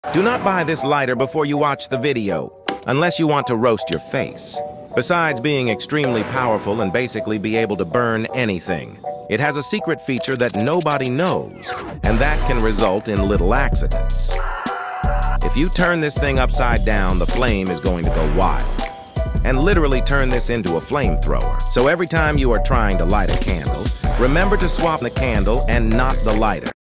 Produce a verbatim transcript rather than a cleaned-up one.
Do not buy this lighter before you watch the video, unless you want to roast your face. Besides being extremely powerful and basically be able to burn anything, it has a secret feature that nobody knows, and that can result in little accidents. If you turn this thing upside down, the flame is going to go wild, and literally turn this into a flamethrower. So every time you are trying to light a candle, remember to swap the candle and not the lighter.